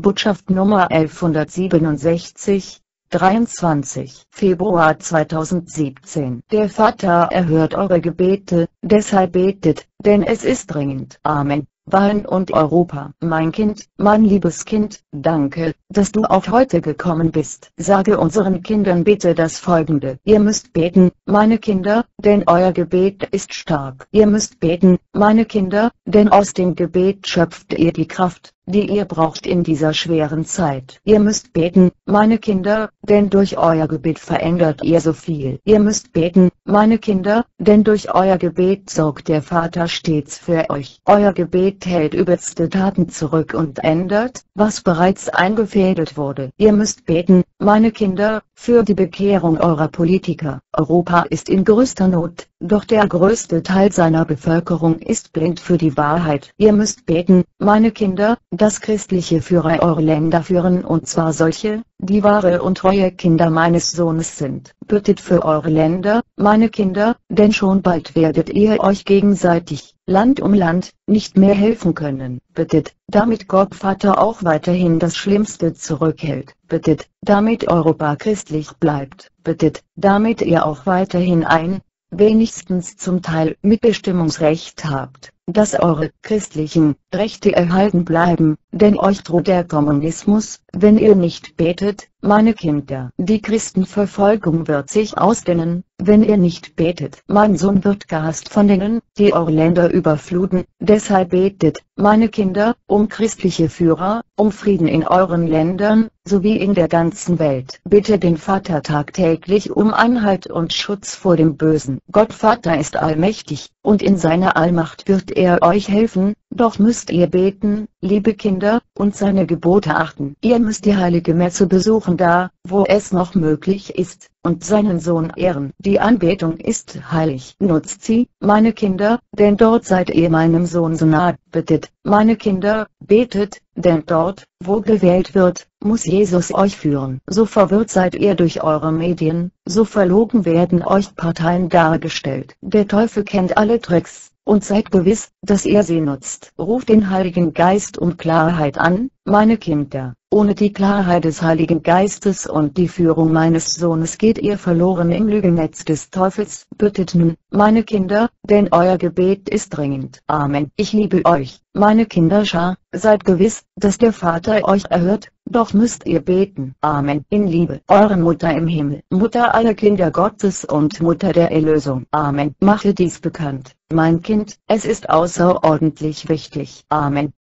Botschaft Nummer 1167, 23. Februar 2017. Der Vater erhört eure Gebete, deshalb betet, denn es ist dringend. Amen. Wahlen und Europa. Mein Kind, mein liebes Kind, danke, dass du auch heute gekommen bist. Sage unseren Kindern bitte das Folgende. Ihr müsst beten, meine Kinder, denn euer Gebet ist stark. Ihr müsst beten, meine Kinder, denn aus dem Gebet schöpft ihr die Kraft, die ihr braucht in dieser schweren Zeit. Ihr müsst beten, meine Kinder, denn durch euer Gebet verändert ihr so viel. Ihr müsst beten, meine Kinder, denn durch euer Gebet sorgt der Vater stets für euch. Euer Gebet hält übelste Taten zurück und ändert, was bereits eingefädelt wurde. Ihr müsst beten, meine Kinder, für die Bekehrung eurer Politiker. Europa ist in größter Not, doch der größte Teil seiner Bevölkerung ist blind für die Wahrheit. Ihr müsst beten, meine Kinder, dass christliche Führer eure Länder führen, und zwar solche, die wahre und treue Kinder meines Sohnes sind. Bittet für eure Länder, meine Kinder, denn schon bald werdet ihr euch gegenseitig, Land um Land, nicht mehr helfen können. Bittet, damit Gott Vater auch weiterhin das Schlimmste zurückhält. Bittet, damit Europa christlich bleibt. Bittet, damit ihr auch weiterhin wenigstens zum Teil Mitbestimmungsrecht habt, dass eure christlichen Rechte erhalten bleiben, denn euch droht der Kommunismus, wenn ihr nicht betet, meine Kinder. Die Christenverfolgung wird sich ausdehnen, wenn ihr nicht betet. Mein Sohn wird gehasst von denen, die eure Länder überfluten, deshalb betet, meine Kinder, um christliche Führer, um Frieden in euren Ländern, sowie in der ganzen Welt. Bitte den Vater tagtäglich um Einhalt und Schutz vor dem Bösen. Gott Vater ist allmächtig, und in seiner Allmacht wird er euch helfen, doch müsst ihr beten, liebe Kinder, und seine Gebote achten. Ihr müsst die heilige Messe besuchen da, wo es noch möglich ist, und seinen Sohn ehren. Die Anbetung ist heilig. Nutzt sie, meine Kinder, denn dort seid ihr meinem Sohn so nahe. Bittet, meine Kinder, betet, denn dort, wo gewählt wird, muss Jesus euch führen. So verwirrt seid ihr durch eure Medien, so verlogen werden euch Parteien dargestellt. Der Teufel kennt alle Tricks, und seid gewiss, dass er sie nutzt. Ruft den Heiligen Geist um Klarheit an, meine Kinder. Ohne die Klarheit des Heiligen Geistes und die Führung meines Sohnes geht ihr verloren im Lügennetz des Teufels. Bittet nun, meine Kinder, denn euer Gebet ist dringend. Amen. Ich liebe euch, meine Kinderschar, seid gewiss, dass der Vater euch erhört, doch müsst ihr beten. Amen. In Liebe, eure Mutter im Himmel, Mutter aller Kinder Gottes und Mutter der Erlösung. Amen. Mache dies bekannt, mein Kind, es ist außerordentlich wichtig. Amen.